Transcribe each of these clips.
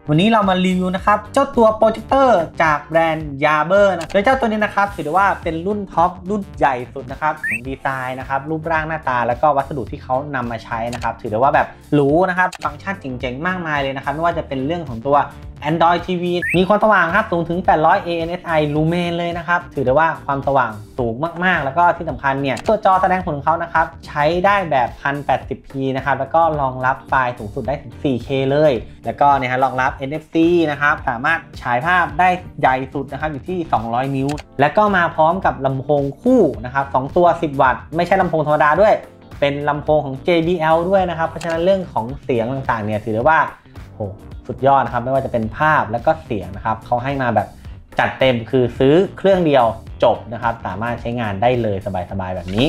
วันนี้เรามารีวิวนะครับเจ้าตัวโปรเจคเตอร์จากแบรนด์ยาเบอร์นะโดยเจ้าตัวนี้นะครับถือได้ว่าเป็นรุ่นท็อปรุ่นใหญ่สุดนะครับของดีไซน์นะครับรูปร่างหน้าตาแล้วก็วัสดุที่เขานำมาใช้นะครับถือได้ว่าแบบหรูนะครับฟังก์ชันเจ๋งๆมากมายเลยนะครับไม่ว่าจะเป็นเรื่องของตัว Android TV มีความสว่างครับสูงถึง800 ANSI Lumen เลยนะครับถือได้ว่าความสว่างสูงมากๆแล้วก็ที่สำคัญเนี่ยตัวจอแสดงผลของเขานะครับใช้ได้แบบ 1080p นะครับแล้วก็รองรับไฟล์สูงสุดได้ถึง 4K เลยแล้วก็เนี่ยฮะรองรับ NFC นะครับสามารถฉายภาพได้ใหญ่สุดนะครับอยู่ที่200นิ้วแล้วก็มาพร้อมกับลำโพงคู่นะครับ2ตัว10วัตต์ไม่ใช่ลำโพงธรรมดาด้วยเป็นลำโพงของ JBL ด้วยนะครับเพราะฉะนั้นเรื่องของเสียงต่างๆเนี่ยถือได้ว่าโหสุดยอดนะครับไม่ว่าจะเป็นภาพแล้วก็เสียงนะครับเขาให้มาแบบจัดเต็มคือซื้อเครื่องเดียวจบนะครับสามารถใช้งานได้เลยสบายๆแบบนี้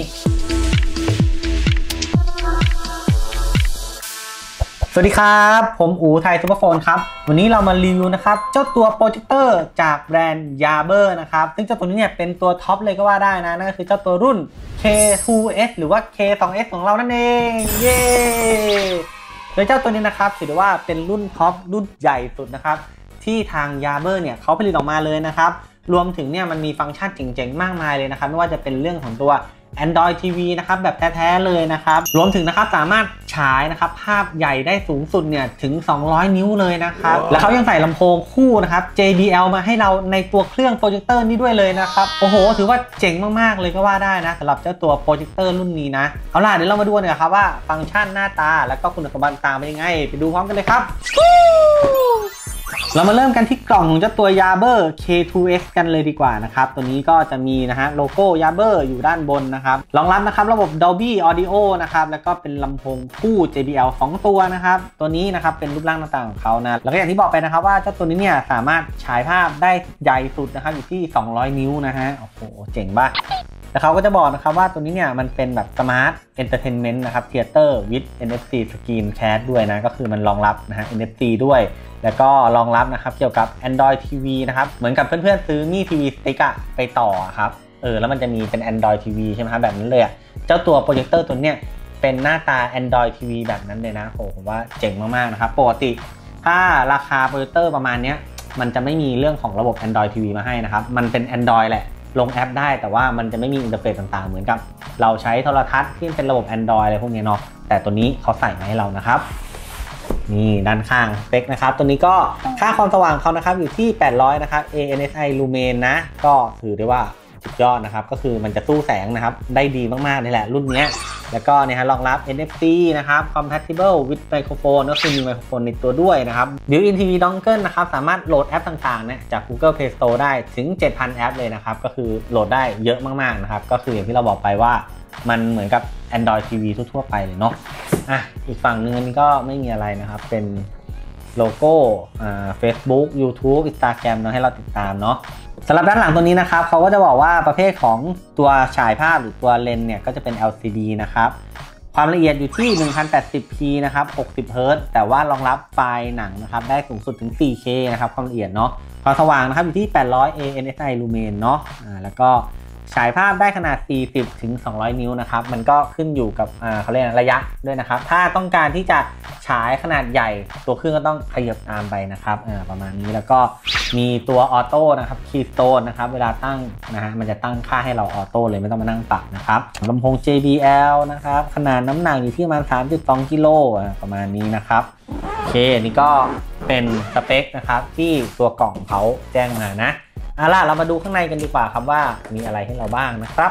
สวัสดีครับผมอู๋ไทยซูเปอร์โฟนครับวันนี้เรามารีวิวนะครับเจ้าตัวโปรเจคเตอร์จากแบรนด์ยาเบอร์นะครับซึ่งเจ้าตัวนี้เนี่ยเป็นตัวท็อปเลยก็ว่าได้นะนั่นก็คือเจ้าตัวรุ่น K2S หรือว่า K2S ของเรานั่นเองเย้โดยเจ้าตัวนี้นะครับถือได้ว่าเป็นรุ่นท็อปรุ่นใหญ่สุดนะครับที่ทางยาเบอร์เนี่ยเขาผลิตออกมาเลยนะครับรวมถึงเนี่ยมันมีฟังก์ชันเจ๋งๆมากมายเลยนะครับไม่ว่าจะเป็นเรื่องของตัวAndroid TV นะครับแบบแท้ๆเลยนะครับรวมถึงนะครับสามารถฉายนะครับภาพใหญ่ได้สูงสุดเนี่ยถึง200นิ้วเลยนะครับและเขายังใส่ลำโพงคู่นะครับ JBL มาให้เราในตัวเครื่องโปรเจคเตอร์นี้ด้วยเลยนะครับโอ้โหถือว่าเจ๋งมากๆเลยก็ว่าได้นะสำหรับเจ้าตัวโปรเจคเตอร์รุ่นนี้นะเอาล่ะเดี๋ยวเรามาดูกันครับว่าฟังก์ชันหน้าตาและก็คุณสมบัติต่างเป็นยังไงไปดูพร้อมกันเลยครับเรามาเริ่มกันที่กล่องของเจ้าตัว Yaber K2S กันเลยดีกว่านะครับตัวนี้ก็จะมีนะฮะโลโก้ Yaber อยู่ด้านบนนะครับรองรับนะครับระบบ Dolby Audio นะครับแล้วก็เป็นลำโพงคู่ JBL 2 ตัวนะครับตัวนี้นะครับเป็นรูปร่างหน้าตาของเขานะแล้วก็อย่างที่บอกไปนะครับว่าเจ้าตัวนี้เนี่ยสามารถฉายภาพได้ใหญ่สุดนะครับอยู่ที่200นิ้วนะฮะโอ้โหเจ๋งป่ะแต่เขาก็จะบอกนะครับว่าตัวนี้เนี่ยมันเป็นแบบ Smart Entertainment นะครับ Theater with NFC Screen Cast ด้วยนะก็คือมันรองรับนะฮะ NFC ด้วยแล้วก็รองรับนะครับเกี่ยวกับ Android TV นะครับเหมือนกับเพื่อนๆซื้อมี่ TV Stick อะไปต่อครับแล้วมันจะมีเป็น Android TV ใช่ไหมครับแบบนั้นเลยอะเจ้าตัวโปรเจคเตอร์ตัวเนี้ยเป็นหน้าตา Android TV แบบนั้นเลยนะโหผมว่าเจ๋งมากๆนะครับปกติถ้าราคาโปรเจคเตอร์ประมาณนี้มันจะไม่มีเรื่องของระบบ Android TV มาให้นะครับมันเป็น Android แหละลงแอปได้แต่ว่ามันจะไม่มีอินเทอร์เฟซต่างๆเหมือนกับเราใช้โทรทัศน์ที่เป็นระบบ Android อะไรพวกนี้เนาะแต่ตัวนี้เขาใส่มาให้เรานะครับนี่ด้านข้างสเปคนะครับตัวนี้ก็ค่าความสว่างเขานะครับอยู่ที่800นะครับ ANSI Lumen นะก็ถือได้ว่าสุดยอดนะครับก็คือมันจะสู้แสงนะครับได้ดีมากๆนี่แหละรุ่นนี้แล้วก็เนี่ยฮะรองรับ NFC นะครับ Compatible with Microphone ก็คือมีไมโครโฟนในตัวด้วยนะครับ Built-in TV Dongle นะครับสามารถโหลดแอปต่างๆเนี่ยจาก Google Play Store ได้ถึง 7,000 แอปเลยนะครับก็คือโหลดได้เยอะมากๆนะครับก็คืออย่างที่เราบอกไปว่ามันเหมือนกับ Android TV ทั่วๆไปเลยเนาะอีกฝั่งนึงอันนี้ก็ไม่มีอะไรนะครับเป็นโลโก้Facebook YouTube Instagram เนาะให้เราติดตามเนาะสำหรับด้านหลังตัวนี้นะครับเขาก็จะบอกว่าประเภทของตัวฉายภาพหรือตัวเลนส์เนี่ยก็จะเป็น LCD นะครับความละเอียดอยู่ที่ 1080p นะครับ60 Hz แต่ว่ารองรับไฟล์หนังนะครับได้สูงสุดถึง 4K นะครับความละเอียดเนาะความสว่างนะครับอยู่ที่800 ANSI Lumen เนาะแล้วก็ฉายภาพได้ขนาด40ถึง200นิ้วนะครับมันก็ขึ้นอยู่กับเขาเรียกระยะด้วยนะครับถ้าต้องการที่จะฉายขนาดใหญ่ตัวเครื่องก็ต้องขยับตามไปนะครับประมาณนี้แล้วก็มีตัวออโต้นะครับคีย์สโตนนะครับเวลาตั้งนะฮะมันจะตั้งค่าให้เราออโต้เลยไม่ต้องมานั่งปรับนะครับลำโพง JBL นะครับขนาดน้ำหนักอยู่ที่ประมาณ 3.2 กิโลประมาณนี้นะครับโอเคนี่ก็เป็นสเปคนะครับที่ตัวกล่องเขาแจ้งมานะล่ะเรามาดูข้างในกันดีกว่าครับว่ามีอะไรให้เราบ้างนะครับ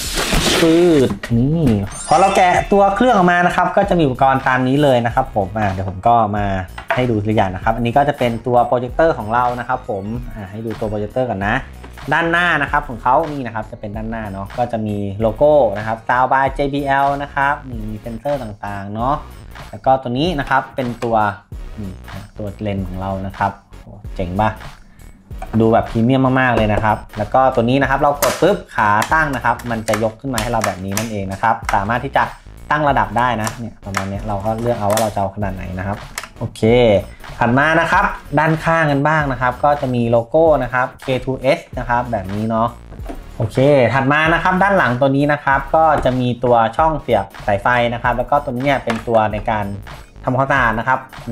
นี่พอเราแกะตัวเครื่องออกมานะครับก็จะมีอุปกรณ์ตามนี้เลยนะครับผมเดี๋ยวผมก็มาให้ดูตัวอย่างนะครับอันนี้ก็จะเป็นตัวโปรเจคเตอร์ของเรานะครับผมให้ดูตัวโปรเจคเตอร์กันนะด้านหน้านะครับของเขานี่นะครับจะเป็นด้านหน้าเนาะก็จะมีโลโก้นะครับ Sound by JBL นะครับมีเซนเซอร์ต่างๆเนาะแล้วก็ตัวนี้นะครับเป็นตัวเลนส์ของเรานะครับเจ๋งป่ะดูแบบพรีเมียมมากๆเลยนะครับแล้วก็ตัวนี้นะครับเรากดปุ๊บขาตั้งนะครับมันจะยกขึ้นมาให้เราแบบนี้นั่นเองนะครับสามารถที่จะตั้งระดับได้นะเนี่ยประมาณนี้เราก็เลือกเอาว่าเราจะเอาขนาดไหนนะครับโอเคถัดมานะครับด้านข้างกันบ้างนะครับก็จะมีโลโก้นะครับ K2S นะครับแบบนี้เนาะโอเคถัดมานะครับด้านหลังตัวนี้นะครับก็จะมีตัวช่องเสียบสายไฟนะครับแล้วก็ตัวนี้เป็นตัวในการทำความสะอาดนะครับ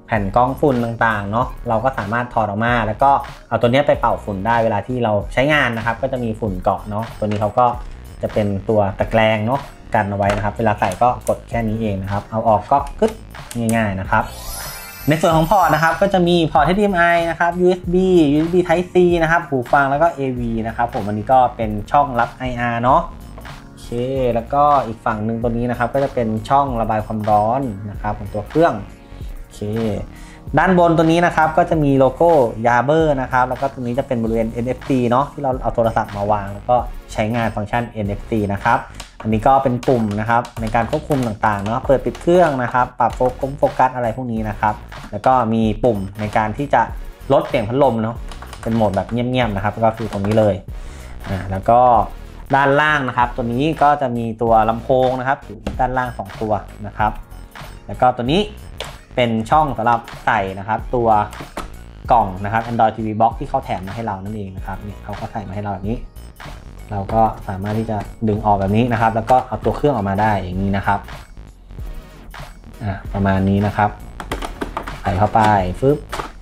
แผ่นกรองฝุ่นต่างๆเนาะเราก็สามารถถอดออกมาแล้วก็เอาตัวนี้ไปเป่าฝุ่นได้เวลาที่เราใช้งานนะครับก็จะมีฝุ่นเกาะเนาะตัวนี้เขาก็จะเป็นตัวตะแกรงเนาะกันเอาไว้นะครับเวลาใส่ก็กดแค่นี้เองนะครับเอาออกก็กึ๊ดง่ายๆนะครับในส่วนของพอร์ตนะครับก็จะมีพอร์ต HDMI นะครับ USB Type C นะครับหูฟังแล้วก็ AV นะครับผมอันนี้ก็เป็นช่องรับ IR เนาะโอเคแล้วก็อีกฝั่งหนึ่งตัวนี้นะครับก็จะเป็นช่องระบายความร้อนนะครับของตัวเครื่องโอเคด้านบนตัวนี้นะครับก็จะมีโลโก้ Yaber นะครับแล้วก็ตรงนี้จะเป็นบริเวณ NFC เนาะที่เราเอาโทรศัพท์มาวางแล้วก็ใช้งานฟังก์ชัน NFC นะครับอันนี้ก็เป็นปุ่มนะครับในการควบคุมต่างๆเนาะเปิดปิดเครื่องนะครับปรับโฟกัสอะไรพวกนี้นะครับแล้วก็มีปุ่มในการที่จะลดเสียงพัดลมเนาะเป็นโหมดแบบเงียบๆนะครับก็คือตรงนี้เลยแล้วก็ด้านล่างนะครับตัวนี้ก็จะมีตัวลำโพงนะครับอยู่ด้านล่าง2ตัวนะครับแล้วก็ตัวนี้เป็นช่องสำหรับใส่นะครับตัวกล่องนะครับ Android TV Box ที่เขาแถมมาให้เรานั่นเองนะครับเนี่ยเขาก็ใส่มาให้เราแบบนี้เราก็สามารถที่จะดึงออกแบบนี้นะครับแล้วก็เอาตัวเครื่องออกมาได้อย่างนี้นะครับประมาณนี้นะครับใส่เข้าไปฟึบ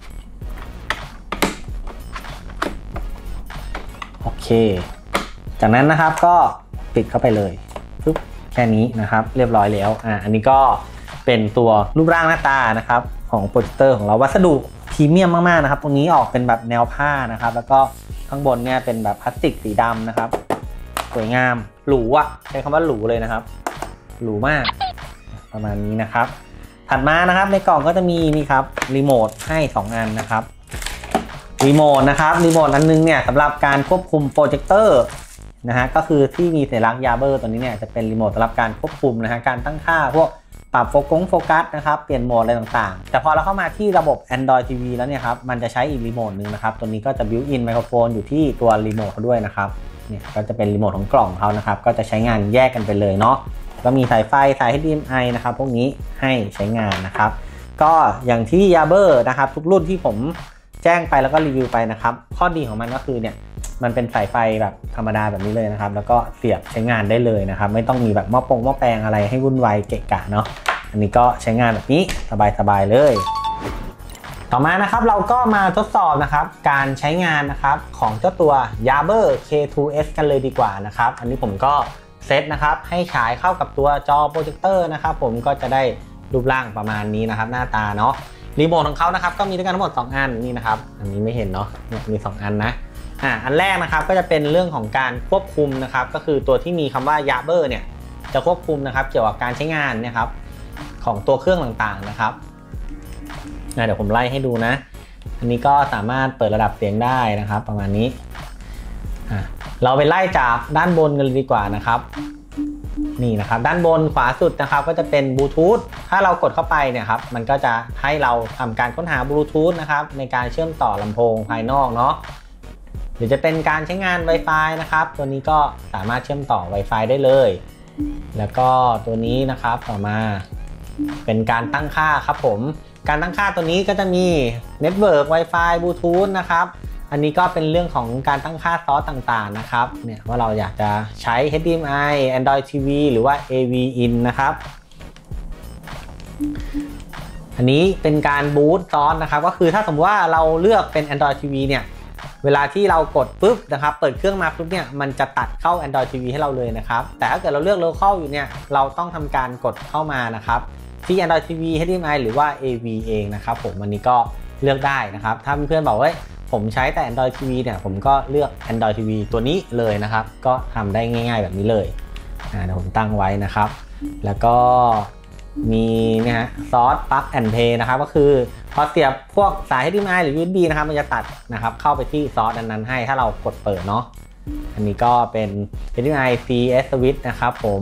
โอเคจากนั้นนะครับก็ปิดเข้าไปเลยฟึบแค่นี้นะครับเรียบร้อยแล้วอันนี้ก็เป็นตัวรูปร่างหน้าตานะครับของโปรเจคเตอร์ของเราวัสดุพรีเมียมมากๆนะครับตรงนี้ออกเป็นแบบแนวผ้านะครับแล้วก็ข้างบนเนี่ยเป็นแบบพลาสติกสีดำนะครับสวยงามหรูอ่ะใช้คำว่าหรูเลยนะครับหรูมากประมาณนี้นะครับถัดมานะครับในกล่องก็จะมีนี่ครับรีโมทให้2อันนะครับรีโมทอันนึงเนี่ยสำหรับการควบคุมโปรเจคเตอร์นะฮะก็คือที่มีสัญลักษณ์ Yaber ตัวนี้เนี่ยจะเป็นรีโมทสำหรับการควบคุมนะฮะการตั้งค่าพวกปรับโฟกัสนะครับเปลี่ยนโหมดอะไรต่างๆแต่พอเราเข้ามาที่ระบบ Android TV แล้วเนี่ยครับมันจะใช้อีกรีโมทนึงนะครับตัวนี้ก็จะ built-in ไมโครโฟนอยู่ที่ตัวรีโมทเขาด้วยนะครับเนี่ยก็จะเป็นรีโมทของกล่องเขานะครับก็จะใช้งานแยกกันไปเลยเนาะก็มีสายไฟสาย HDMI นะครับพวกนี้ให้ใช้งานนะครับก็อย่างที่ Yaber นะครับทุกรุ่นที่ผมแจ้งไปแล้วก็รีวิวไปนะครับข้อดีของมันก็คือเนี่ยมันเป็นสายไฟแบบธรรมดาแบบนี้เลยนะครับแล้วก็เสียบใช้งานได้เลยนะครับไม่ต้องมีแบบหม้อแปลงอะไรให้วุ่นวายเกะกะเนาะอันนี้ก็ใช้งานแบบนี้สบายๆเลยต่อมานะครับเราก็มาทดสอบนะครับการใช้งานนะครับของเจ้าตัว Yaber K2S กันเลยดีกว่านะครับอันนี้ผมก็เซตนะครับให้ฉายเข้ากับตัวจอโปรเจคเตอร์นะครับผมก็จะได้รูปร่างประมาณนี้นะครับหน้าตาเนาะรีโมทของเขานะครับก็มีด้วยกันทั้งหมด2อันนี่นะครับอันนี้ไม่เห็นเนาะมี2อันนะอันแรกนะครับก็จะเป็นเรื่องของการควบคุมนะครับก็คือตัวที่มีคำว่า Yaber เนี่ยจะควบคุมนะครับเกี่ยวกับการใช้งานเนี่ยครับของตัวเครื่องต่างๆนะครับเดี๋ยวผมไล่ให้ดูนะอันนี้ก็สามารถเปิดระดับเสียงได้นะครับประมาณนี้เราไปไล่จากด้านบนกันเลยดีกว่านะครับนี่นะครับด้านบนขวาสุดนะครับก็จะเป็นบลูทูธถ้าเรากดเข้าไปเนี่ยครับมันก็จะให้เราทำการค้นหาบลูทูธนะครับในการเชื่อมต่อลำโพงภายนอกเนาะหรือจะเป็นการใช้งาน Wi-Fi นะครับตัวนี้ก็สามารถเชื่อมต่อ Wi-Fi ได้เลยแล้วก็ตัวนี้นะครับต่อมาเป็นการตั้งค่าครับผมการตั้งค่าตัวนี้ก็จะมี Network Wi-Fi Bluetooth นะครับอันนี้ก็เป็นเรื่องของการตั้งค่าซอสต่างๆนะครับเนี่ยว่าเราอยากจะใช้ HDMI Android TV หรือว่า AV in นะครับอันนี้เป็นการบูตซอสนะครับก็คือถ้าสมมติว่าเราเลือกเป็น Android TV เนี่ยเวลาที่เรากดปุ๊บนะครับเปิดเครื่องมาปุ๊บเนี่ยมันจะตัดเข้า Android TV ให้เราเลยนะครับแต่ถ้าเกิดเราเลือก Local อยู่เนี่ยเราต้องทำการกดเข้ามานะครับที่ Android TV HDMI หรือว่า AV เองนะครับผมวันนี้ก็เลือกได้นะครับถ้าเพื่อนๆบอกว่าผมใช้แต่ Android TV เนี่ยผมก็เลือก Android TV ตัวนี้เลยนะครับก็ทำได้ง่ายๆแบบนี้เลยเดี๋ยวผมตั้งไว้นะครับแล้วก็มีเนี่ยฮะซอส Plug and Play นะครับก็คือพอเสียบพวกสาย HDMI หรือ USB นะครับมันจะตัดนะครับเข้าไปที่ซอสนั้นๆให้ถ้าเรากดเปิดเนาะอันนี้ก็เป็น HDMI CS Switch นะครับผม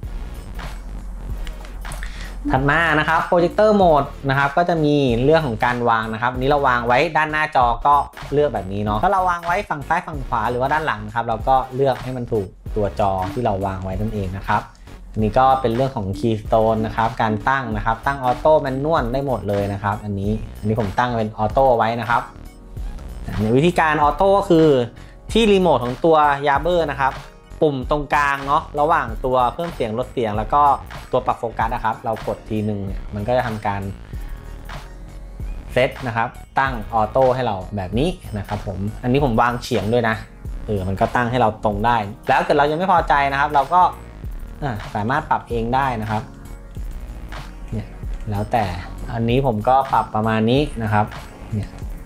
ถัดมานะครับโปรเจคเตอร์โหมดนะครับก็จะมีเรื่องของการวางนะครับนี้เราวางไว้ด้านหน้าจอก็เลือกแบบนี้เนาะถ้าเราวางไว้ฝั่งซ้ายฝั่งขวาหรือว่าด้านหลังนะครับเราก็เลือกให้มันถูกตัวจอที่เราวางไว้นั่นเองนะครับอันนี้ก็เป็นเรื่องของ Keystone นะครับการตั้งนะครับตั้งออโต้แมนนวลได้หมดเลยนะครับอันนี้ผมตั้งเป็นออโต้ไว้นะครับในวิธีการออโต้ก็คือที่รีโมทของตัว Yaber นะครับปุ่มตรงกลางเนาะระหว่างตัวเพิ่มเสียงลดเสียงแล้วก็ตัวปรับโฟกัสนะครับเรากดทีหนึ่งเนี่ยมันก็จะทำการเซตนะครับตั้งออโต้ให้เราแบบนี้นะครับผมอันนี้ผมวางเฉียงด้วยนะมันก็ตั้งให้เราตรงได้แล้วเกิดเรายังไม่พอใจนะครับเราก็สามารถปรับเองได้นะครับเนี่ยแล้วแต่อันนี้ผมก็ปรับประมาณนี้นะครับเนี่ย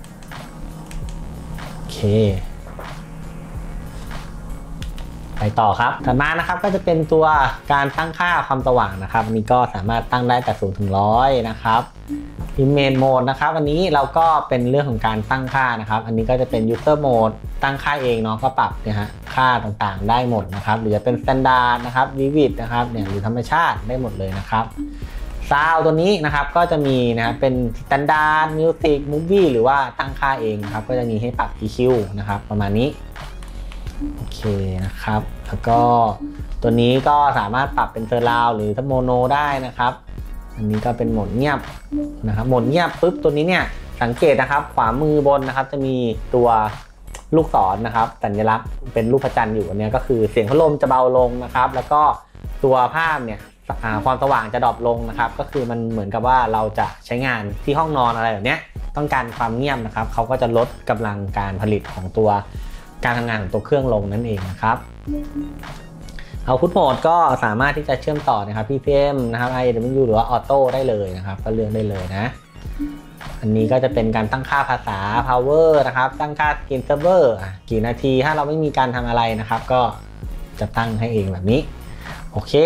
โอเคไปต่อครับถัดมานะครับก็จะเป็นตัวการตั้งค่าความสว่างนะครับอันนี้ก็สามารถตั้งได้แต่0 ถึง 100นะครับImage Mode นะครับอันนี้เราก็เป็นเรื่องของการตั้งค่านะครับอันนี้ก็จะเป็น User Mode ตั้งค่าเองเนาะก็ปรับเนี่ยฮะค่าต่างๆได้หมดนะครับหรือจะเป็น Standard นะครับ Vivid นะครับเนี่ยหรือธรรมชาติได้หมดเลยนะครับSound ตัวนี้นะครับก็จะมีนะครับเป็น Standard Music Movie หรือว่าตั้งค่าเองนะครับก็จะมีให้ปรับ EQ นะครับประมาณนี้โอเคนะครับแล้วก็ตัวนี้ก็สามารถปรับเป็นเซอร์ราวหรือโมโนได้นะครับอันนี้ก็เป็นโหมดเงียบนะครับโหมดเงียบปุ๊บตัวนี้เนี่ยสังเกตนะครับขวามือบนนะครับจะมีตัวลูกศรนะครับสัญลักษณ์เป็นรูปพระจันทร์อยู่อันนี้ก็คือเสียงพัดลมจะเบาลงนะครับแล้วก็ตัวภาพเนี่ยความสว่างจะดรอปลงนะครับก็คือมันเหมือนกับว่าเราจะใช้งานที่ห้องนอนอะไรแบบนี้ต้องการความเงียบนะครับเขาก็จะลดกำลังการผลิตของตัวการทำงานของตัวเครื่องลงนั่นเองนะครับOutput Mode ก็สามารถที่จะเชื่อมต่อนะครับ PCM นะครับ IAW หรือว่า Auto ได้เลยนะครับก็เลือกได้เลยนะอันนี้ก็จะเป็นการตั้งค่าภาษา Power นะครับตั้งค่า Screen Saver กี่นาทีถ้าเราไม่มีการทำอะไรนะครับก็จะตั้งให้เองแบบนี้โอเค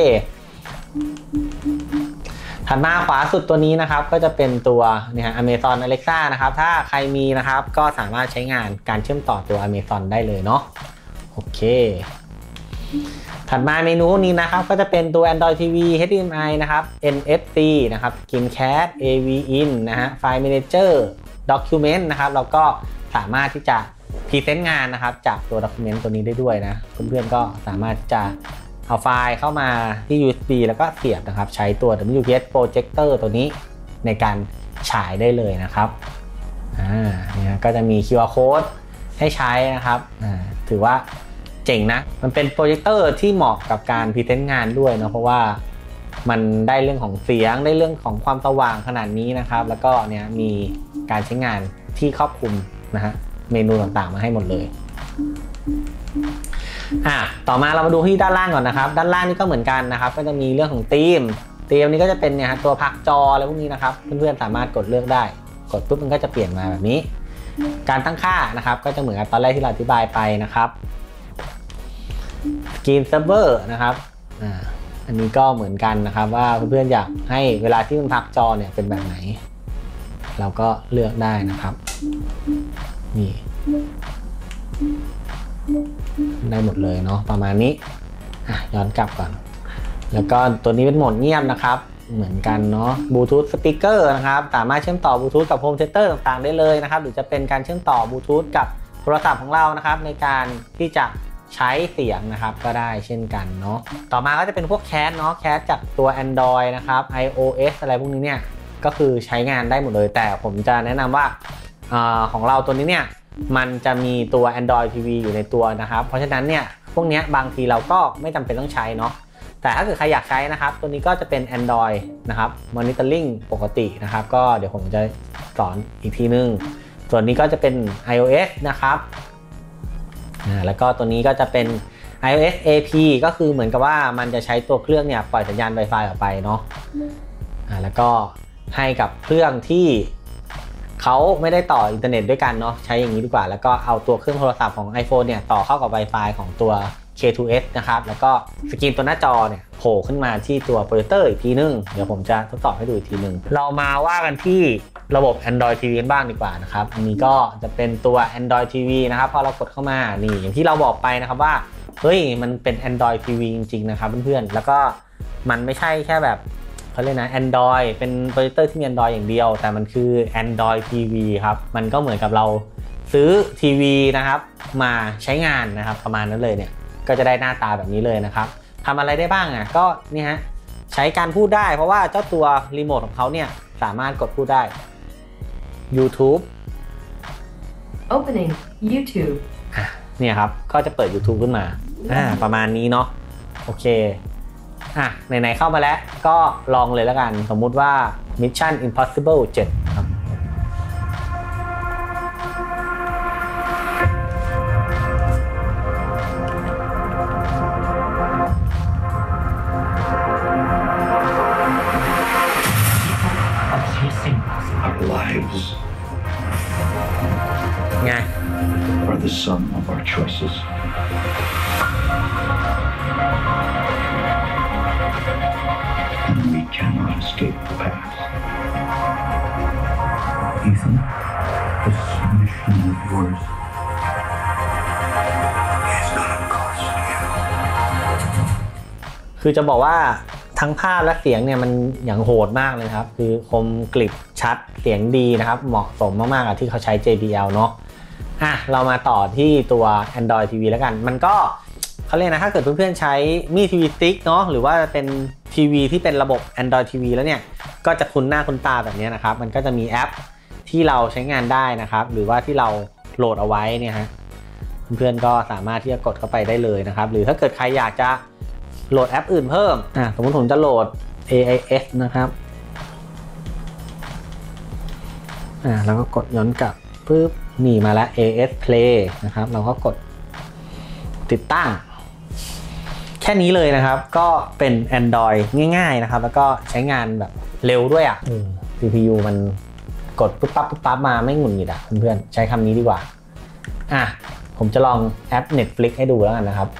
ถัดมาขวาสุดตัวนี้นะครับก็จะเป็นตัวเนี่ย Amazon Alexa นะครับถ้าใครมีนะครับก็สามารถใช้งานการเชื่อมต่อตัว Amazon ได้เลยเนาะโอเคถัดมาเมนูนี้นะครับก็จะเป็นตัว Android TV HDMI นะครับ NFC นะครับ Screencast AV In นะฮะ File Manager Document นะครับเราก็สามารถที่จะพรีเซนต์งานนะครับจากตัว Document ตัวนี้ได้ด้วยนะเพื่อนๆก็สามารถจะเอาไฟล์เข้ามาที่ USB แล้วก็เสียบนะครับใช้ตัว WPS Projector ตัวนี้ในการฉายได้เลยนะครับเนี่ยก็จะมี QR Code ให้ใช้นะครับถือว่าเจ๋งนะมันเป็นโปรเจคเตอร์ที่เหมาะกับการพรีเซนต์งานด้วยนะเพราะว่ามันได้เรื่องของเสียงได้เรื่องของความสว่างขนาดนี้นะครับแล้วก็เนี่ยมีการใช้งานที่ครอบคลุมนะฮะเมนูต่างๆมาให้หมดเลยต่อมาเรามาดูที่ด้านล่างก่อนนะครับด้านล่างนี่ก็เหมือนกันนะครับก็จะมีเรื่องของธีมนี้ก็จะเป็นเนี่ยตัวพักจออะไรพวกนี้นะครับเพื่อนๆสามารถกดเลือกได้กดปุ๊บมันก็จะเปลี่ยนมาแบบนี้การตั้งค่านะครับก็จะเหมือนกับตอนแรกที่เราอธิบายไปนะครับScreen Saver นะครับอันนี้ก็เหมือนกันนะครับว่าเพื่อนๆอยากให้เวลาที่มันพักจอเนี่ยเป็นแบบไหนเราก็เลือกได้นะครับนี่ได้หมดเลยเนาะประมาณนี้ย้อนกลับก่อนแล้วก็ตัวนี้เป็นโหมดเงียบนะครับเหมือนกันเนาะ Bluetooth Speaker นะครับสามารถเชื่อมต่อ Bluetooth กับ Home Theater ต่างๆได้เลยนะครับหรือจะเป็นการเชื่อมต่อ Bluetooth กับโทรศัพท์ของเรานะครับในการที่จะใช้เสียงนะครับก็ได้เช่นกันเนาะต่อมาก็จะเป็นพวกแคสเนาะแคสจากตัว Android นะครับ iOS อะไรพวกนี้เนี่ยก็คือใช้งานได้หมดเลยแต่ผมจะแนะนำว่าของเราตัวนี้เนี่ยมันจะมีตัว Android TV อยู่ในตัวนะครับเพราะฉะนั้นเนี่ยพวกนี้บางทีเราก็ไม่จำเป็นต้องใช้เนาะแต่ถ้าเกิดใครอยากใช้นะครับตัวนี้ก็จะเป็น Android นะครับ Monitoring ปกตินะครับก็เดี๋ยวผมจะสอนอีกทีนึงส่วนนี้ก็จะเป็น iOS นะครับแล้วก็ตัวนี้ก็จะเป็น iOS AP ก็คือเหมือนกับว่ามันจะใช้ตัวเครื่องเนี่ยปล่อยสัญญาณ Wi-Fi ออกไปเนาะแล้วก็ให้กับเครื่องที่เขาไม่ได้ต่ออินเทอร์เน็ตด้วยกันเนาะใช้อย่างนี้ดีกว่าแล้วก็เอาตัวเครื่องโทรศัพท์ของ iPhone เนี่ยต่อเข้ากับ Wi-Fi ของตัว K2S นะครับแล้วก็สกรีนตัวหน้าจอเนี่ยโผล่ขึ้นมาที่ตัวโปรเจคเตอร์อีกทีนึงเดี๋ยวผมจะทดสอบให้ดูอีกทีนึงเรามาว่ากันที่ระบบ Android TV กันบ้างดีกว่านะครับอันนี้ก็จะเป็นตัว Android TV นะครับพอเรากดเข้ามานี่อย่างที่เราบอกไปนะครับว่าเฮ้ยมันเป็น Android TV จริงๆนะครับเพื่อนๆแล้วก็มันไม่ใช่แค่แบบเขาเรียกนะ Android เป็นโปรเจคเตอร์ที่มี Android อย่างเดียวแต่มันคือ Android TV ครับมันก็เหมือนกับเราซื้อทีวีนะครับมาใช้งานนะครับประมาณนั้นเลยเนี่ยก็จะได้หน้าตาแบบนี้เลยนะครับทำอะไรได้บ้างก็นี่ฮะใช้การพูดได้เพราะว่าเจ้าตัวรีโมทของเขาเนี่ยสามารถกดพูดได้ YouTube Opening YouTube เนี่ยครับก็จะเปิด YouTube ขึ้นมาประมาณนี้เนาะโอเคไหนๆเข้ามาแล้วก็ลองเลยแล้วกันสมมุติว่า Mission Impossible 7ครับไง are the sum of our choices. And we cannot escape the past. Ethan, this mission of yours is gonna cost you. คือจะบอกว่าทั้งภาพและเสียงเนี่ยมันอย่างโหดมากเลยครับคือคมกริบชัดเสียงดีนะครับเหมาะสมมากๆกับที่เขาใช้ JBL เนาะเรามาต่อที่ตัว Android TV แล้วกันมันก็เขาเรียกนะถ้าเกิดเพื่อนๆใช้มีทีวีสติ๊กเนาะหรือว่าเป็นทีวีที่เป็นระบบ Android TV แล้วเนี่ยก็จะคุ้นหน้าคุ้นตาแบบนี้นะครับมันก็จะมีแอปที่เราใช้งานได้นะครับหรือว่าที่เราโหลดเอาไว้เนี่ยฮะเพื่อนๆก็สามารถที่จะกดเข้าไปได้เลยนะครับหรือถ้าเกิดใครอยากจะโหลดแอปอื่นเพิ่มสมมติผมจะโหลด AIS นะครับแล้วก็กดย้อนกลับปึ๊บนี่มาแล้ว AIS Play นะครับเราก็กดติดตั้งแค่นี้เลยนะครับก็เป็น Android ง่ายๆนะครับแล้วก็ใช้งานแบบเร็วด้วยCPU มันกดปุ๊บปั๊บมาไม่หงุดหงิดเพื่อนๆใช้คำนี้ดีกว่าผมจะลองแอป Netflix ให้ดูแล้วกันนะครับ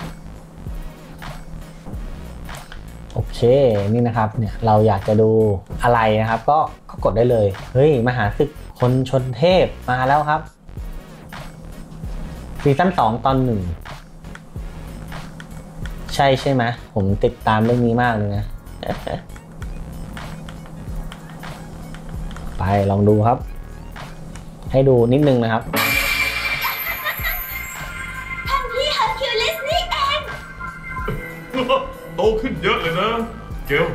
โอเคนี่นะครับเนี่ยเราอยากจะดูอะไรนะครับก็กดได้เลยเฮ้ยมหาศึกคนชนเทพมาแล้วครับซีซั่น2 ตอน 1ใช่ไหมผมติดตามเรื่องนี้มากเลยนะ ไปลองดูครับให้ดูนิดนึงนะครับท่านพี่เฮอร์คิวลิสนี่เองโตขึ้นเยอะเลยนะเกล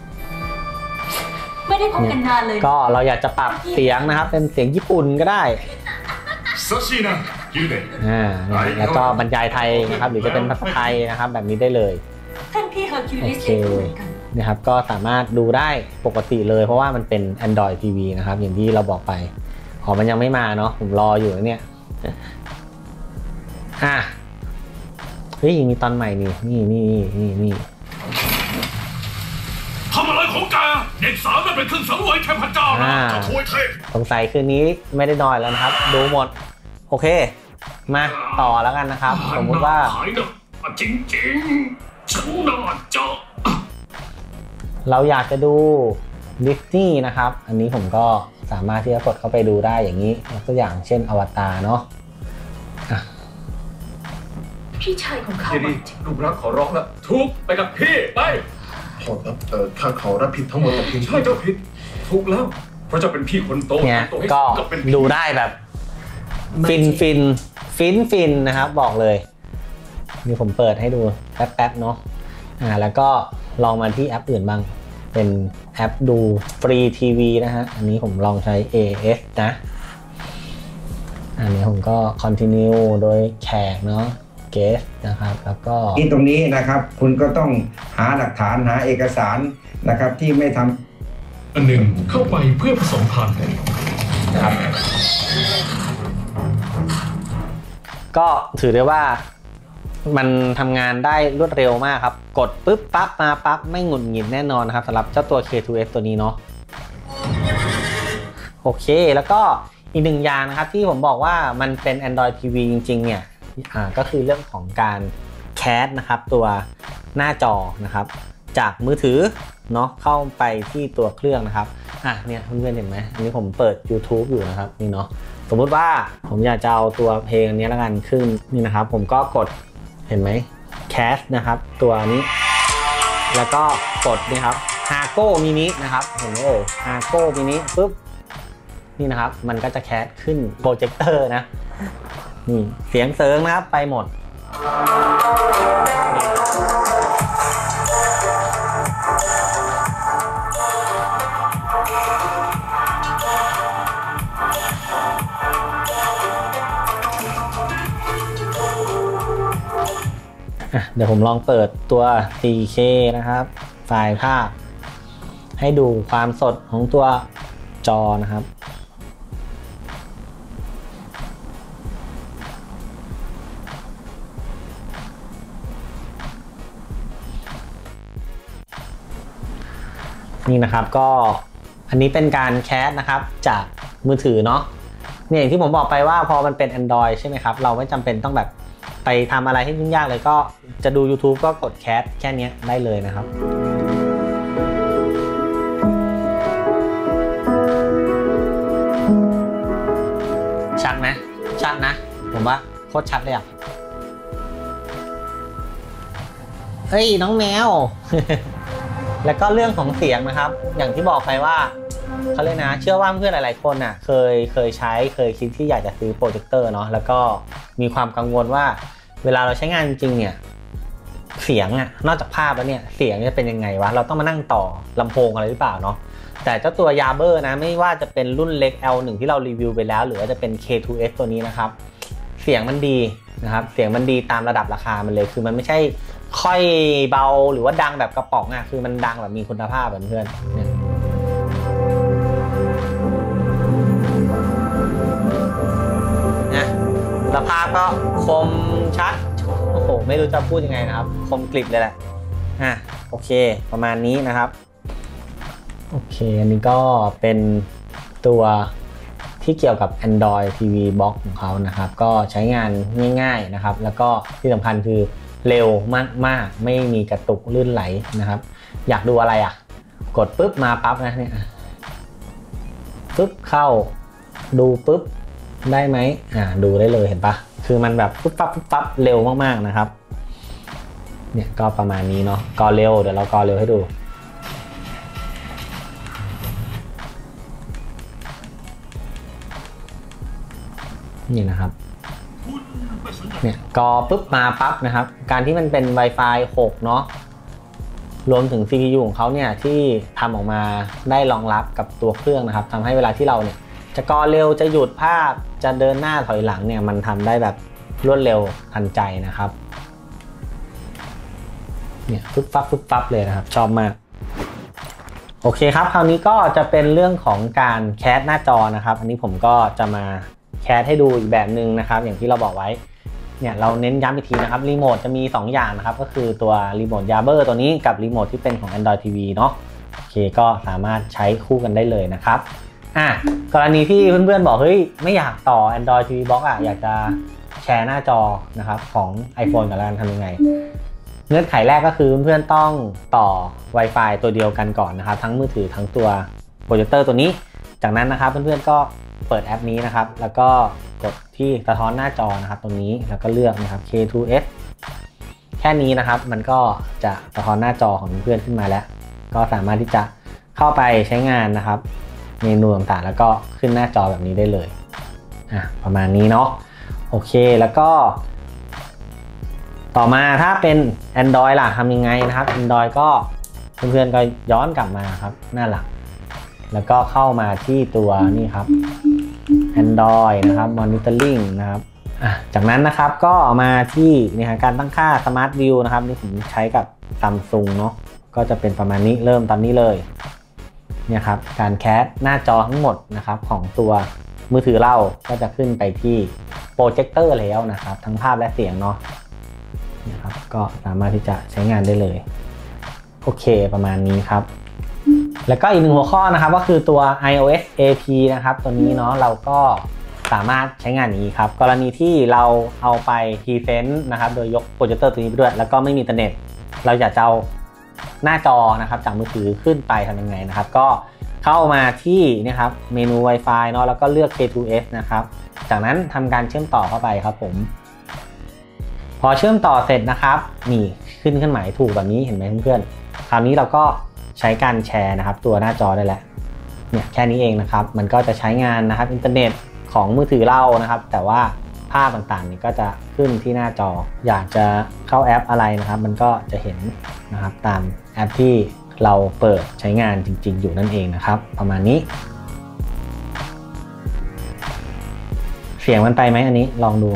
ไม่ได้พบกันนานเลยก็เราอยากจะปรับเสียงนะครับเป็นเสียงญี่ปุ่นก็ได้ซาชินะยูเดแล้วก็บรรยายไทยนะครับหรือจะเป็นภาษาไทยนะครับแบบนี้ได้เลยท่านพี่เฮอร์คิวลิสนะครับก็สามารถดูได้ปกติเลยเพราะว่ามันเป็น Android TV นะครับอย่างที่เราบอกไปมันยังไม่มาเนาะผมรออยู่เนี่ยเฮ้ยมีตอนใหม่นี่ทำอะไรของแกเด็กสาวนั่นเป็นเครื่องสังเวยเทพเจ้านะจะถวยเทพสงสัยคืนนี้ไม่ได้นอนแล้วนะครับดูหมดโอเคมาต่อแล้วกันนะครับสมมุติว่าจริงๆฉันน่าจะเราอยากจะดูดิสนีย์นะครับอันนี้ผมก็สามารถที่จะกดเข้าไปดูได้อย่างนี้ตัวอย่างเช่นอวตารเนาะพี่ชายของเขาลูกรักขอร้องละทุกไปกับพี่ไปข้าขอรับผิดทั้งหมดแต่เพียงใช่เจ้าผิดทุกแล้วเพราะจะเป็นพี่คนโตเนี่ยก็ดูได้แบบฟินนะครับบอกเลยนี่ผมเปิดให้ดูแป๊บเนาะแล้วก็ลองมาที่แอปอื่นบ้างเป็นแอปดูฟรีทีวีนะฮะอันนี้ผมลองใช้ AS นะอันนี้ผมก็ continue โดยแขกเนาะเกสนะครับแล้วก็ที่ตรงนี้นะครับคุณก็ต้องหาหลักฐานหาเอกสารนะครับที่ไม่ทำอันหนึ่งเข้าไปเพื่อผสมพันธุ์นะครับก็ถือได้ว่ามันทำงานได้รวดเร็วมากครับกดปุ๊บปั๊บมาปั๊บไม่หงุดหงิดแน่นอนนะครับสำหรับเจ้าตัว K2S ตัวนี้เนาะโอเคแล้วก็อีกหนึ่งอย่างนะครับที่ผมบอกว่ามันเป็น Android TV จริงๆเนี่ยก็คือเรื่องของการแคสนะครับตัวหน้าจอนะครับจากมือถือเนาะเข้าไปที่ตัวเครื่องนะครับเนี่ยเพื่อนๆเห็นไหมอันนี้ผมเปิด YouTube อยู่นะครับนี่เนาะสมมุติว่าผมอยากจะเอาตัวเพลงนี้แล้วกันขึ้นนี่นะครับผมก็กดเห็นไหมแคสนะครับตัวนี้แล้วก็กดนี่ครับฮาโก้มินินะครับเห็นไหมฮาโก้มินิปุ๊บนี่นะครับมันก็จะแคสขึ้นโปรเจคเตอร์นะนี่เสียงเสริงนะครับไปหมดเดี๋ยวผมลองเปิดตัว 4K นะครับไฟล์ภาพให้ดูความสดของตัวจอนะครับนี่นะครับก็อันนี้เป็นการแคสนะครับจากมือถือเนาะเนี่ยอย่างที่ผมบอกไปว่าพอมันเป็น Android ใช่ไหมครับเราไม่จำเป็นต้องแบบไปทำอะไรให้ยุ่งยากเลยก็จะดู YouTube ก็กดแคสแค่นี้ได้เลยนะครับชัดไหมชัดนะผมว่าโคตรชัดเลยอ่ะเฮ้ยน้องแมว แล้วก็เรื่องของเสียงนะครับอย่างที่บอกไปว่าเขาเลยนะเชื่อว่าเพื่อนหลายๆคนอ่ะเคยใช้เคยคิดที่อยากจะซื้อโปรเจคเตอร์เนาะแล้วก็มีความกังวลว่าเวลาเราใช้งานจริงเนี่ยเสียงอ่ะนอกจากภาพแล้วเนี่ยเสียงจะเป็นยังไงวะเราต้องมานั่งต่อลำโพงอะไรหรือเปล่าเนาะแต่เจ้าตัว Yaber นะไม่ว่าจะเป็นรุ่นเล็ก L1 ที่เรารีวิวไปแล้วหรือว่าจะเป็น K2S ตัวนี้นะครับเสียงมันดีนะครับเสียงมันดีตามระดับราคามันเลยคือมันไม่ใช่ค่อยเบาหรือว่าดังแบบกระป๋องอ่ะคือมันดังแบบมีคุณภาพแบบเพื่อนเนี่ยสภาพก็คมชัดโอ้โหไม่รู้จะพูดยังไงนะครับคมกริบเลยแหละโอเคประมาณนี้นะครับโอเคอันนี้ก็เป็นตัวที่เกี่ยวกับ Android TV Box ของเขานะครับก็ใช้งานง่ายๆนะครับแล้วก็ที่สำคัญคือเร็วมากๆไม่มีกระตุกลื่นไหลนะครับอยากดูอะไรอ่ะกดปุ๊บมาปั๊บนะเนี่ยปุ๊บเข้าดูปุ๊บได้ไหมดูได้เลยเห็นปะคือมันแบบปุ๊บปั๊บเร็วมากๆนะครับเนี่ยก็ประมาณนี้เนาะก็เร็วเดี๋ยวเราก็เร็วให้ดูนี่นะครับเนี่ยก็ปุ๊บมาปั๊บนะครับการที่มันเป็น Wi-Fi 6เนาะรวมถึง CPU ของเขาเนี่ยที่ทำออกมาได้รองรับกับตัวเครื่องนะครับทำให้เวลาที่เราเนี่ยจะกอเร็วจะหยุดภาพจะเดินหน้าถอยหลังเนี่ยมันทำได้แบบรวดเร็วทันใจนะครับเนี่ยปุ๊บปั๊บเลยนะครับชอบมากโอเคครับคราวนี้ก็จะเป็นเรื่องของการแคสหน้าจอนะครับอันนี้ผมก็จะมาแคสให้ดูอีกแบบหนึ่งนะครับอย่างที่เราบอกไว้เนี่ยเราเน้นย้ำอีกทีนะครับรีโมทจะมี2อย่างนะครับก็คือตัวรีโมท Yaber ตัวนี้กับรีโมทที่เป็นของ Android TV เนาะโอเคก็สามารถใช้คู่กันได้เลยนะครับกรณีที่เพื่อนๆบอกเฮ้ยไม่อยากต่อ Android TV Box อยากจะแชร์หน้าจอนะครับของ iPhone กับเราทำยังไงเงื่อนไขแรกก็คือเพื่อนๆต้องต่อ Wi-Fi ตัวเดียวกันก่อนนะครับทั้งมือถือทั้งตัวโปรเจคเตอร์ตัวนี้จากนั้นนะครับเพื่อนๆก็เปิดแอปนี้นะครับแล้วก็กดที่สะท้อนหน้าจอนะครับตรงนี้แล้วก็เลือกนะครับ K2S แค่นี้นะครับมันก็จะสะท้อนหน้าจอของเพื่อนขึ้นมาแล้วก็สามารถที่จะเข้าไปใช้งานนะครับเมนูต่างๆแล้วก็ขึ้นหน้าจอแบบนี้ได้เลยประมาณนี้เนาะโอเคแล้วก็ต่อมาถ้าเป็น Android ล่ะทำยังไงนะครับ Android ก็เพื่อนๆก็ย้อนกลับมาครับหน้าหลักแล้วก็เข้ามาที่ตัวนี่ครับ Android นะครับ Monitoring นะครับจากนั้นนะครับก็มาที่นี่ครับการตั้งค่า Smart View นะครับนี่ผมใช้กับ Samsung เนาะก็จะเป็นประมาณนี้เริ่มตามนี้เลยเนี่ยครับการแคสหน้าจอทั้งหมดนะครับของตัวมือถือเราก็จะขึ้นไปที่โปรเจคเตอร์แล้วนะครับทั้งภาพและเสียงเนาะนะครับก็สามารถที่จะใช้งานได้เลยโอเคประมาณนี้ครับแล้วก็อีกหนึ่งหัวข้อนะครับก็คือตัว iOS AP นะครับตัวนี้เนาะเราก็สามารถใช้งานอย่างนี้ครับกรณีที่เราเอาไปพรีเซนต์นะครับโดยยกโปรเจคเตอร์ตัวนี้ไปด้วยแล้วก็ไม่มีอินเทอร์เน็ตเราอยากจะเอาหน้าจอนะครับจากมือถือขึ้นไปทำยังไงนะครับก็เข้ามาที่นี่ครับเมนู Wi-Fi เนาะแล้วก็เลือก K2S นะครับจากนั้นทำการเชื่อมต่อเข้าไปครับผมพอเชื่อมต่อเสร็จนะครับนี่ขึ้นเครื่องหมายถูกแบบนี้เห็นไหมเพื่อนๆคราวนี้เราก็ใช้การแชร์นะครับตัวหน้าจอได้แล้วเนี่ยแค่นี้เองนะครับมันก็จะใช้งานนะครับอินเทอร์เน็ตของมือถือเรานะครับแต่ว่าภาพต่างๆนี่ก็จะขึ้นที่หน้าจออยากจะเข้าแอปอะไรนะครับมันก็จะเห็นนะครับตามแอปที่เราเปิดใช้งานจริงๆอยู่นั่นเองนะครับประมาณนี้เสียงมันไปไหมอันนี้ลองดู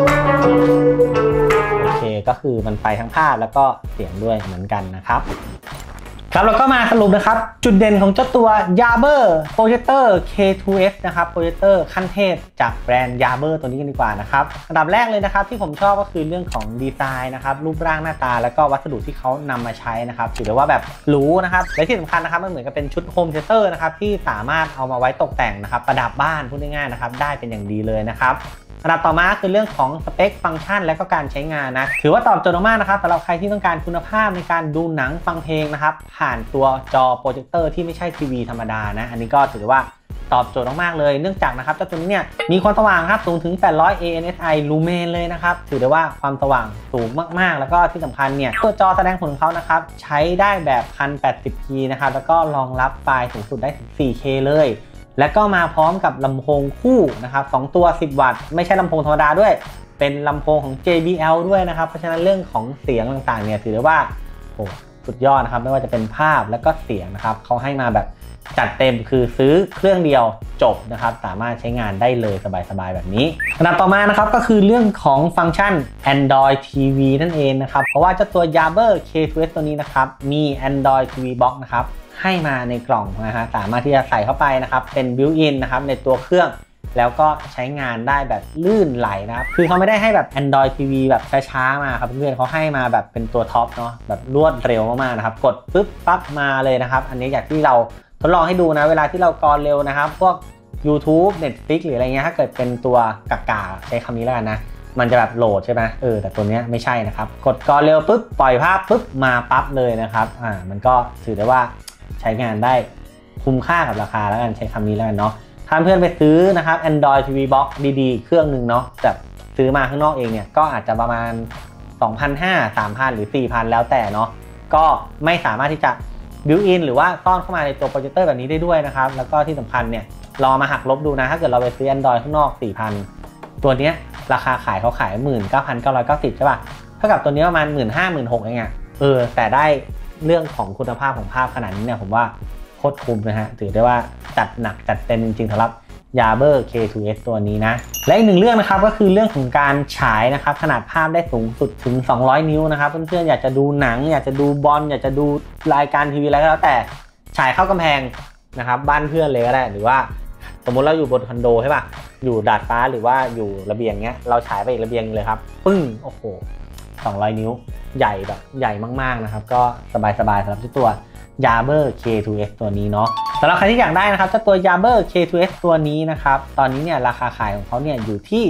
โอเคก็คือมันไปทั้งภาพแล้วก็เสียงด้วยเหมือนกันนะครับครับเราก็มาสรุปนะครับจุดเด่นของเจ้าตัว Yaber Projector K2S นะครับโปรเจคเตอร์ขั้นเทพจากแบรนด์ Yaber ตัวนี้กันดีกว่านะครับอันดับแรกเลยนะครับที่ผมชอบก็คือเรื่องของดีไซน์นะครับรูปร่างหน้าตาแล้วก็วัสดุที่เขานำมาใช้นะครับถือได้ว่าแบบหรูนะครับและที่สำคัญนะครับมันเหมือนกับเป็นชุดโฮมเทเตอร์นะครับที่สามารถเอามาไว้ตกแต่งนะครับประดับบ้านพูดง่ายๆนะครับได้เป็นอย่างดีเลยนะครับอันดับต่อมาคือเรื่องของสเปคฟังก์ชันและก็การใช้งานนะถือว่าตอบโจทย์มากนะครับสำหรับใครที่ต้องการคุณภาพในการดูหนังฟังเพลงนะครับผ่านตัวจอโปรเจคเตอร์ที่ไม่ใช่ทีวีธรรมดานะอันนี้ก็ถือว่าตอบโจทย์มากๆเลยเนื่องจากนะครับเจ้าตัวนี้เนี่ยมีความสว่างครับสูงถึง800 ANSI ลูเมนเลยนะครับถือได้ว่าความสว่างสูงมากๆแล้วก็ที่สำคัญเนี่ยตัวจอแสดงผลของเขานะครับใช้ได้แบบ 1080p นะครับแล้วก็รองรับไฟล์สูงสุดได้ถึง 4K เลยและก็มาพร้อมกับลำโพงคู่นะครับ2ตัว10 วัตต์ไม่ใช่ลำโพงธรรมดาด้วยเป็นลำโพงของ JBL ด้วยนะครับเพราะฉะนั้นเรื่องของเสียงต่างๆเนี่ยถือได้ว่าโอ้สุดยอดนะครับไม่ว่าจะเป็นภาพและก็เสียงนะครับเขาให้มาแบบจัดเต็มคือซื้อเครื่องเดียวจบนะครับสามารถใช้งานได้เลยสบายๆแบบนี้อันดับต่อมานะครับก็คือเรื่องของฟังก์ชัน Android TV นั่นเองนะครับเพราะว่าเจ้าตัว Yaber K2S ตัวนี้นะครับมี Android TV Box นะครับให้มาในกล่องนะฮะสามารถที่จะใส่เข้าไปนะครับเป็น built-in นะครับในตัวเครื่องแล้วก็ใช้งานได้แบบลื่นไหลนะครับคือเขาไม่ได้ให้แบบ Android TV แบบช้าๆมาครับเพื่อนเขาให้มาแบบเป็นตัวท็อปเนาะแบบรวดเร็วมากๆนะครับกดปึ๊บปั๊บมาเลยนะครับอันนี้อยากที่เราทดลองให้ดูนะเวลาที่เรากรเร็วนะครับพวก YouTube Netflix หรืออะไรเงี้ยถ้าเกิดเป็นตัวกากาใช้คำนี้แล้วกันนะมันจะแบบโหลดใช่ไหมแต่ตัวนี้ไม่ใช่นะครับกดกรเร็วปุ๊บปล่อยภาพปุ๊บมาปั๊บเลยนะครับมันก็ถือได้ว่าใช้งานได้คุ้มค่ากับราคาแล้วกันใช้คำนี้แล้วกันเนาะถ้าเพื่อนไปซื้อนะครับ Android TV Box ดีๆเครื่องหนึ่งเนาะแบบซื้อมาข้างนอกเองเนี่ยก็อาจจะประมาณ 2,500 3,000 หรือ 4,000 แล้วแต่เนาะก็ไม่สามารถที่จะบิวอินหรือว่าซ่อนเข้ามาในตัวโปรเจคเตอร์แบบนี้ได้ด้วยนะครับแล้วก็ที่สำคัญเนี่ยลองมาหักลบดูนะถ้าเกิดเราไปซื้อ Android ข้างนอก 4,000 ตัวนี้ราคาขายเขาขาย 19,990 ใช่ป่ะเท่ากับตัวนี้ประมาณ 15,000-16,000 เองอะแต่ได้เรื่องของคุณภาพของภาพขนาดนี้เนี่ยผมว่าโคตรคุ้มนะฮะถือได้ว่าจัดหนักจัดเต็มจริงๆสำหรับ Yaber K2S ตัวนี้นะและอีกหนึ่งเรื่องนะครับก็คือเรื่องของการฉายนะครับขนาดภาพได้สูงสุดถึง200 นิ้วนะครับเพื่อนๆอยากจะดูหนังอยากจะดูบอลอยากจะดูรายการทีวีอะไรก็แล้วแต่ฉายเข้ากำแพงนะครับบ้านเพื่อนเลยก็ได้หรือว่าสมมุติเราอยู่บนคอนโดใช่ป่ะอยู่ดาดฟ้าหรือว่าอยู่ระเบียงเงี้ยเราฉายไปอีกระเบียงเลยครับปึ้งโอ้โห200 นิ้วใหญ่แบบใหญ่มากๆนะครับก็สบายๆสำหรับตัว Yaber K2S ตัวนี้เนาะสำหรับใครที่อยากได้นะครับเจ้าตัว Yaber K2S ตัวนี้นะครับตอนนี้เนี่ยราคาขายของเขาเนี่ยอยู่ที่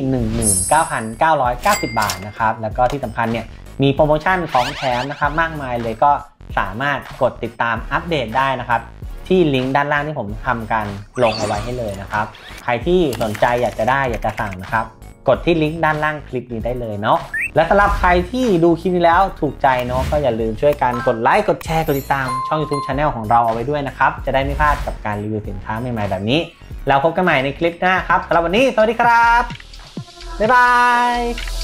19,990 บาทนะครับแล้วก็ที่สำคัญเนี่ยมีโปรโมชั่นของแถมนะครับมากมายเลยก็สามารถกดติดตามอัปเดตได้นะครับที่ลิงก์ด้านล่างที่ผมทำการลงเอาไว้ให้เลยนะครับใครที่สนใจอยากจะได้อยากจะสั่งนะครับกดที่ลิงก์ด้านล่างคลิปนี้ได้เลยเนาะและสำหรับใครที่ดูคลิปนี้แล้วถูกใจเนาะก็อย่าลืมช่วยกันกดไลค์กดแชร์กดติดตามช่อง YouTube Channel ของเราเอาไว้ด้วยนะครับจะได้ไม่พลาดกับการรีวิวสินค้าใหม่ๆแบบนี้แล้วพบกันใหม่ในคลิปหน้าครับสำหรับวันนี้สวัสดีครับบ๊ายบาย